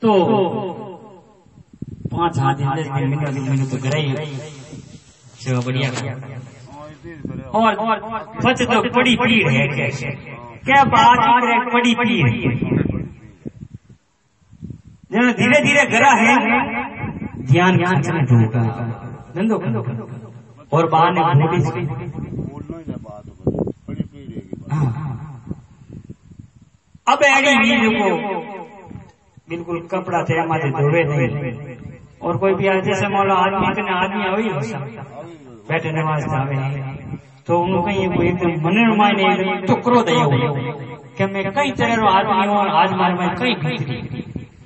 तो 5 मिनट तो करे जो बढ़िया और सच तो बड़ी पीड़ है क्या बात है बड़ी पीड़ जब धीरे धीरे गरा है ध्यान होगा नंदो और बाहर ने अब एडी को बिल्कुल कपड़ा थे हमारे धोवे नहीं और कोई भी जैसे मान लो आदमी हुई बैठे नमाज जावे तो उनको एकदम मन मायने टुकड़ो दे कि मैं कई तरह रो आदमी हूं और आज मारे में कई भीतरी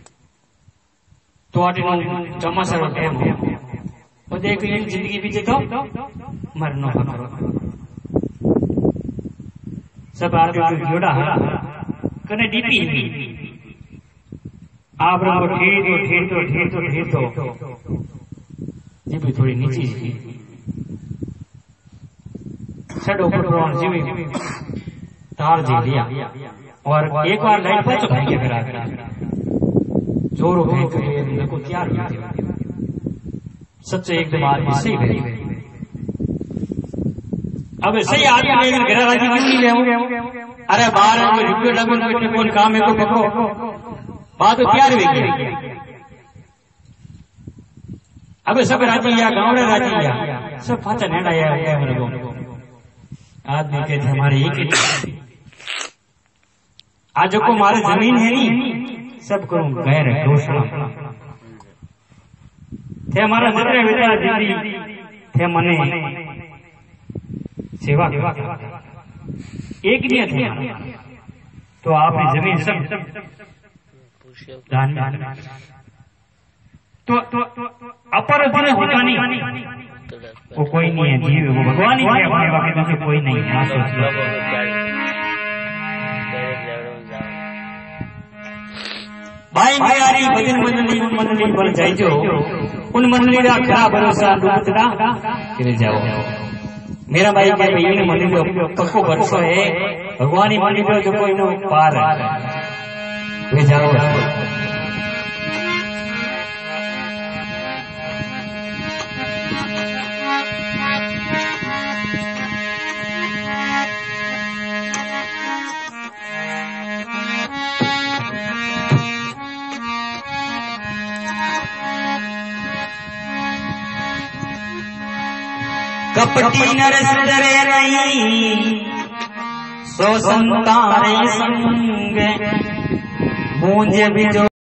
तो आटे चमासा रो टाइम हो और देख ये जिंदगी बीते तो मरनो करो सब आदमी जोड़ा कने डीपी आप ढेर तो ये भी थोड़ी नीची थी छड़ो पटवान जीवी तार दे लिया और एक बार लाइट पर तो भाई करा जोरों के को तैयार हुआ सच्चे एकदम आदमी सही है अब सही आदमी ने घर राजी क्यों नहीं ले अरे बाहर रुपये लगन कोई काम है को पकड़ो बात तो तैयार हुई अब सब राजी या गाँव राजी या सब फाचा नेड़ा या आदमी कहते हमारे एक आज को हमारे जमीन है नहीं सब करूं गैर घोषणा थे हमारा मित्र बेटा दीदी थे मने सेवा एक नहीं थे तो आपने जमीन सब दान तो अपर जिन्हें होता नहीं वो कोई नहीं है जीव वो भगवान ही है अपने वाकई में कोई नहीं है भाई प्यारी भजन मंडली बन जाइजो उन मंडली का खरा भरोसा डूबता गिर जाओ मेरा भाई के भाई मंडली पक्को भरोसा है भगवान ही मंडली जो कोई नो पार वे जाओ कपटी नर सुधरे नहीं सो संतारे संग मूंझे भी जो